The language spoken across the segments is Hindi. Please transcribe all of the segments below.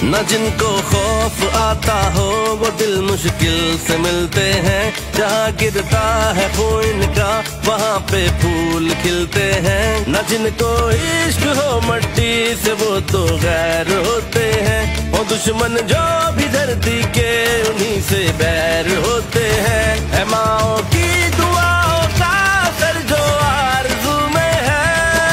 न जिनको खौफ आता हो वो दिल मुश्किल से मिलते हैं। जहाँ गिरता है खून का वहाँ पे फूल खिलते हैं। न जिनको इश्क हो मट्टी से वो तो गैर होते हैं। वो दुश्मन जो भी धरती के उन्हीं से बैर होते हैं। है माओ की दुआओं का असर जो आरज़ू में है,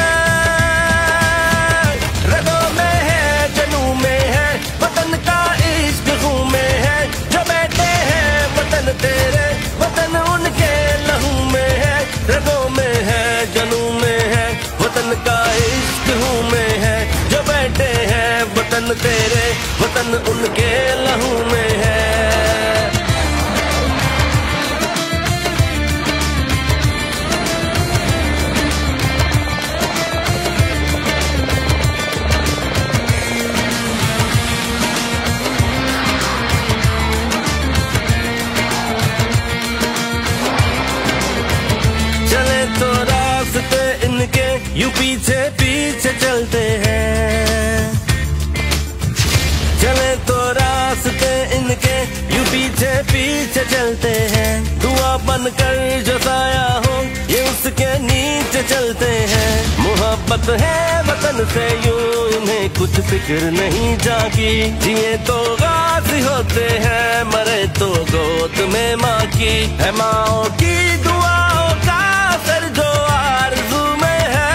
रगों में है, जनू में है, वतन का इश्क खून में है। जो बैठे हैं वतन तेरे, वतन उनके लहू में है। रगों में है, जनू में है, वतन का इश्क खून में है। जो बैठे हैं वतन तेरे, वतन उनके लहू में है। तो रास्ते इनके यूं पीछे पीछे चलते हैं। चले तो रास्ते इनके यूं पीछे पीछे चलते हैं। दुआ बनकर जो साया हो ये उसके नीचे चलते हैं। मोहब्बत है वतन से यूं इन्हें कुछ फिक्र नहीं जागी। जिए तो गाजी होते हैं, मरे तो गोद में माँ की। है माओ की दुआओं का असर जो आरज़ू में है,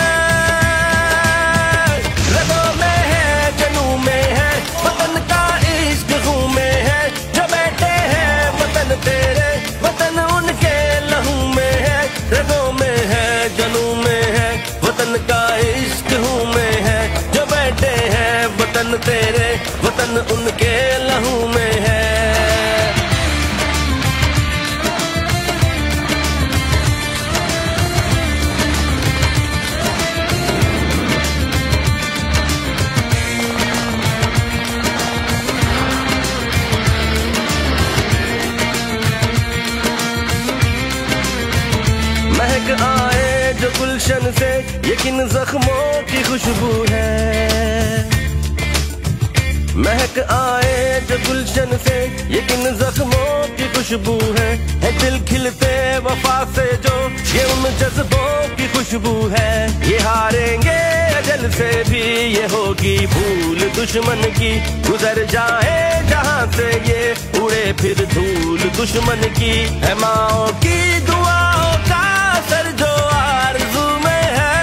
रगों में है, जनू में है, वतन का इश्क खून में है। जो बैठे हैं वतन तेरे, वतन उनके लहू में है। रगों में है, जनू में है, वतन का इश्क खून में है। जो बैठे हैं वतन तेरे, वतन उनके लहू में है। महक आए जो गुलशन से ये किन जख्मों की खुशबू है। महक आए जो गुलशन से ये किन जख्मों की खुशबू है। दिल खिलते वफा से जो ये उन जज्बों की खुशबू है। ये हारेंगे अजल से भी ये होगी भूल दुश्मन की। गुजर जाए जहाँ से ये उड़े फिर धूल दुश्मन की। है माओ की दुआओं का असर जो आरज़ू में है,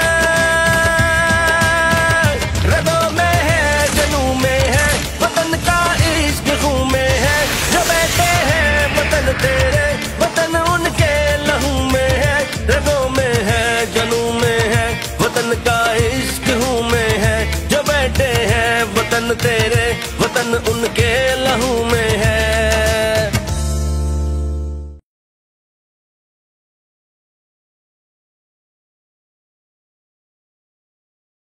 रगों में है, जनू में है, वतन का इश्क खून में है। जो बैठे हैं वतन तेरे, वतन उनके लहू में है। रगों में है, जनू में है, वतन का इश्क खून में है। जो बैठे हैं वतन तेरे, वतन उनके लहू में है।